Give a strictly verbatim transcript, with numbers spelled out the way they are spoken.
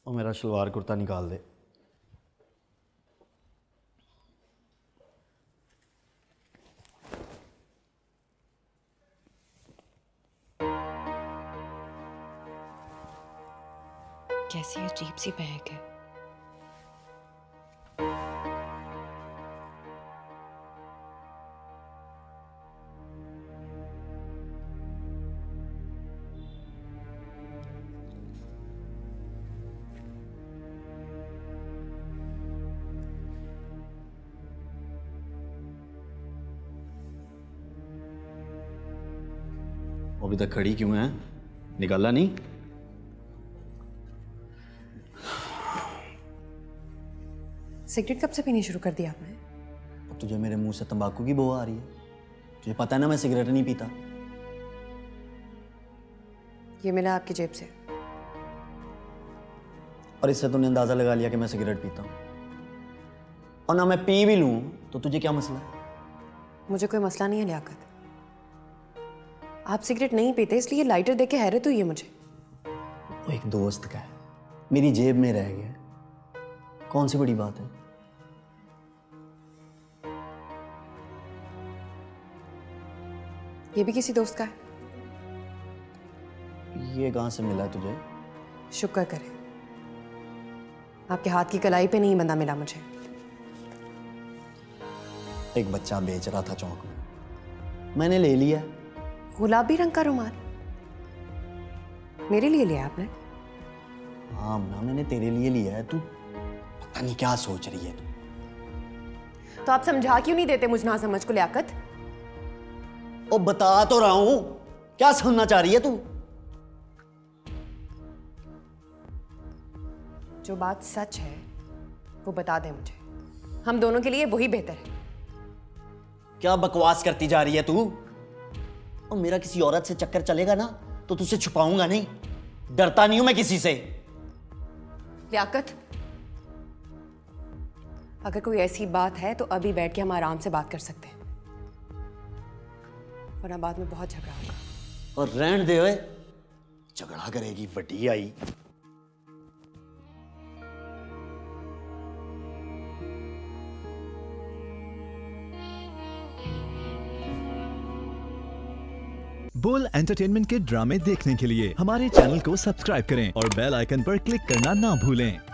और मेरा शलवार कुर्ता निकाल दे। कैसी अजीब सी महक है। अभी तक खड़ी क्यों है? निकाला नहीं? सिगरेट कब से पीनी शुरू कर दिया आपने? अब तुझे मेरे मुंह से तंबाकू की बू आ रही है। तुझे पता है ना मैं सिगरेट नहीं पीता। ये मिला आपकी जेब से। और इससे तूने अंदाजा लगा लिया कि मैं सिगरेट पीता हूँ। और ना मैं पी भी लूं तो तुझे क्या मसला है? मुझे कोई मसला नहीं है लियाकत। आप सिगरेट नहीं पीते इसलिए लाइटर देख के हैरत हुई है मुझे। वो एक दोस्त का है, मेरी जेब में रह गया, कौन सी बड़ी बात है? ये भी किसी दोस्त का है? ये कहां से मिला तुझे? शुक्र करें आपके हाथ की कलाई पे नहीं बंधा मिला मुझे। एक बच्चा बेच रहा था चौक में, मैंने ले लिया। गुलाबी रंग का रुमाल मेरे लिए लिया आपने? हाँ ना, मैंने तेरे लिए लिया है। तू पता नहीं क्या सोच रही है तू। तो आप समझा क्यों नहीं देते मुझ ना समझ को लियाकत? ओ बता तो रहा हूं, क्या सुनना चाह रही है तू? जो बात सच है वो बता दे मुझे, हम दोनों के लिए वही बेहतर है। क्या बकवास करती जा रही है तू? और मेरा किसी औरत से चक्कर चलेगा ना तो तुझसे छुपाऊंगा नहीं, डरता नहीं हूं मैं किसी से। लियाकत, अगर कोई ऐसी बात है तो अभी बैठ के हम आराम से बात कर सकते हैं, वरना बाद में बहुत झगड़ा होगा। और रहन दे ओए, झगड़ा करेगी वड्डी आई। बोल एंटरटेनमेंट के ड्रामे देखने के लिए हमारे चैनल को सब्सक्राइब करें और बेल आइकन पर क्लिक करना ना भूलें।